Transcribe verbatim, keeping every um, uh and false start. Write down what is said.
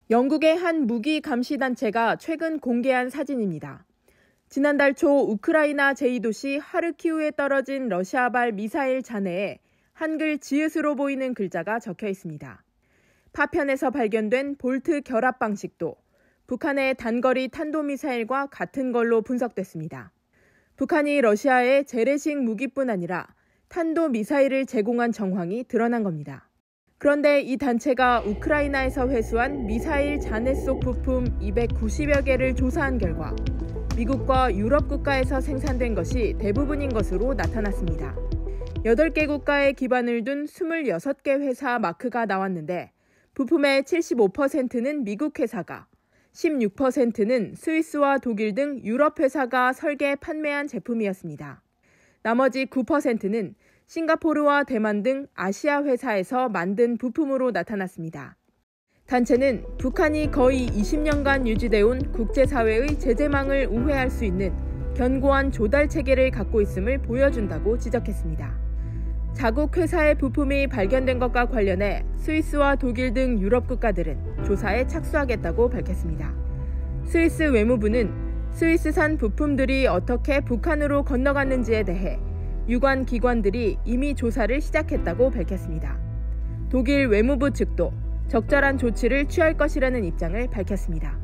영국의 한 무기 감시 단체가 최근 공개한 사진입니다. 지난달 초 우크라이나 제이 도시 하르키우에 떨어진 러시아발 미사일 잔해에 한글 지읒으로 보이는 글자가 적혀 있습니다. 파편에서 발견된 볼트 결합 방식도 북한의 단거리 탄도미사일과 같은 걸로 분석됐습니다. 북한이 러시아에 재래식 무기뿐 아니라 탄도미사일을 제공한 정황이 드러난 겁니다. 그런데 이 단체가 우크라이나에서 회수한 미사일 잔해 속 부품 이백구십여 개를 조사한 결과 미국과 유럽 국가에서 생산된 것이 대부분인 것으로 나타났습니다. 여덟 개 국가에 기반을 둔 스물여섯 개 회사 마크가 나왔는데 부품의 칠십오 퍼센트는 미국 회사가, 십육 퍼센트는 스위스와 독일 등 유럽 회사가 설계 판매한 제품이었습니다. 나머지 구 퍼센트는 싱가포르와 대만 등 아시아 회사에서 만든 부품으로 나타났습니다. 단체는 북한이 거의 이십 년간 유지돼온 국제사회의 제재망을 우회할 수 있는 견고한 조달 체계를 갖고 있음을 보여준다고 지적했습니다. 자국 회사의 부품이 발견된 것과 관련해 스위스와 독일 등 유럽 국가들은 조사에 착수하겠다고 밝혔습니다. 스위스 외무부는 스위스산 부품들이 어떻게 북한으로 건너갔는지에 대해 유관 기관들이 이미 조사를 시작했다고 밝혔습니다. 독일 외무부 측도 적절한 조치를 취할 것이라는 입장을 밝혔습니다.